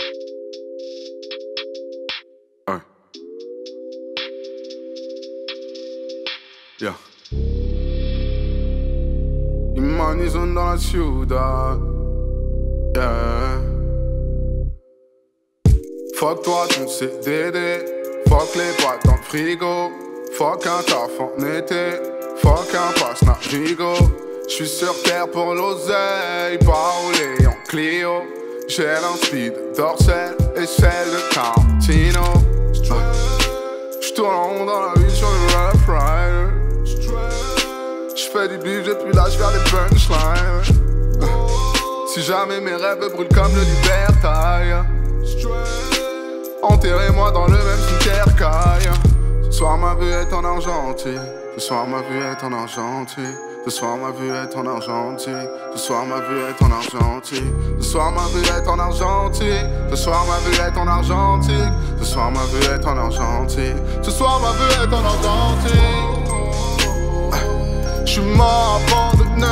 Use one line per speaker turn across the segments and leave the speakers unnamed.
Ouais. Yeah. Imany zone dans la ciudad. Yeah. Fuck toi ton CDD. Fuck les boîtes dans le frigo. Fuck un taf en été. Fuck un passe Navigo. J'suis sur terre pour l'oseille. Pas roulé en Clio. J'ai l'inspi de Dorsel et celle de Tarantino. J'tourne en rond dans la ville sur le Rough Rider. J'fais du bif depuis l'âge vers les punchlines. Si jamais mes rêves brûlent comme le libertail, enterrez-moi dans le même cimetière caille. Ce soir ma vue est en Argentique. Ce soir ma vue est en Argentique. Ce soir ma vue est en Argentique. Ce soir ma vue est en Argentique. Ce soir ma vue est en Argentique. Ce soir ma vue est en Argentique. Ce soir ma vue est en Argentique. Ce soir ma vue est en Argentique. J'suis mort abandonné.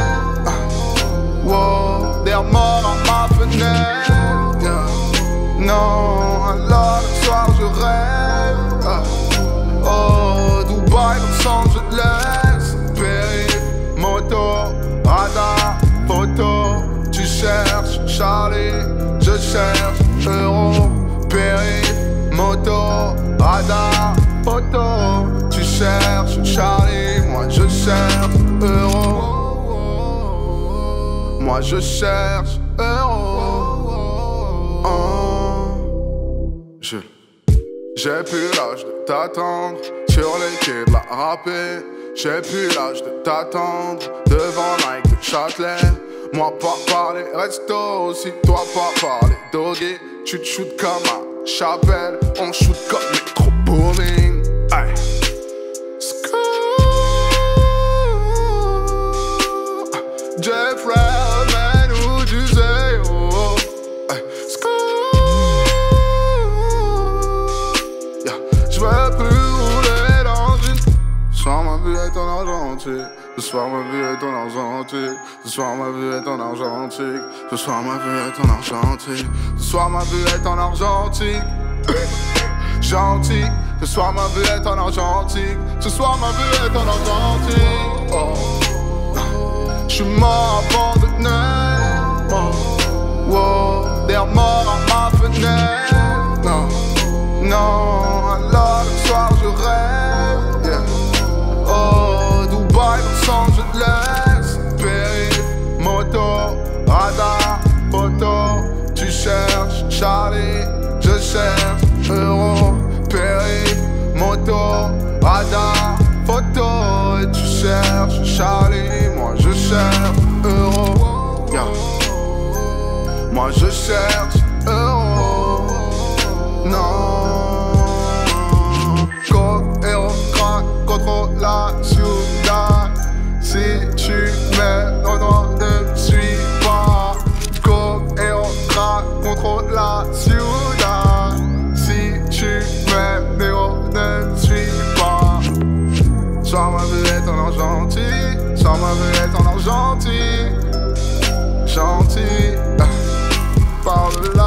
Wow, des morts à ma fenêtre. Yeah. Non, alors le soir je rêve. Oh, Dubaï, Los Angeles. Périph', moto, radar, photo. Tu cherches Charlie, je cherche euro. Périph', moto, radar, photo. Tu cherches Charlie, moi je cherche euro. Moi je cherche euro. J'ai plus l'âge de t'attendre sur les quais de la râpée. J'ai plus l'âge de t'attendre devant Nike de Châtelet. Moi pas parler resto, si toi pas parler doggy. Tu te shootes comme un chapelle, on shoot comme métro booming. Aye. Jeffrey, man, où tu sais, oh. Aye. Yeah. J'veux plus rouler dans une. Ce soir ma vie est en Argentique. Ce soir ma vie est en Argentique. Ce soir ma vie est en Argentique. Ce soir ma vie est en Argentique. Ce soir ma vie est en Argentique. Gentil. Ce soir ma vie est en Argentique. Ce soir ma vie est en Argentique. Oh. J'suis mort abandonné. Oh. Wow. Des morts à ma fenêtre. Non, non, alors le soir je rêve. Yeah. Oh, Dubaï, Los Angeles. Périph', moto, radar, photo. Tu cherches Charlie, je cherche euro. Périph', moto, radar, photo. Et tu cherches Charlie, moi je cherche euro. Yeah. Moi je cherche euro. Non. Coke, héros, crack, contrôle la ciudad. Si tu mets, non, ne me suis pas. Coke, héros, crack, contrôle la ciudad. Si tu mets, non, ne me suis pas. Soir ma vie est en Argentique. Soir ma vie est en Argentique. Gentil. Parle là.